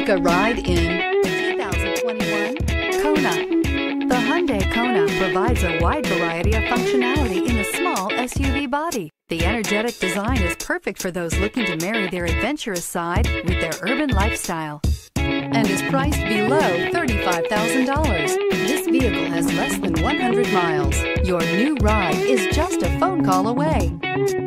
Take a ride in 2021 Kona. The Hyundai Kona provides a wide variety of functionality in a small SUV body. The energetic design is perfect for those looking to marry their adventurous side with their urban lifestyle and is priced below $35,000. This vehicle has less than 100 miles. Your new ride is just a phone call away.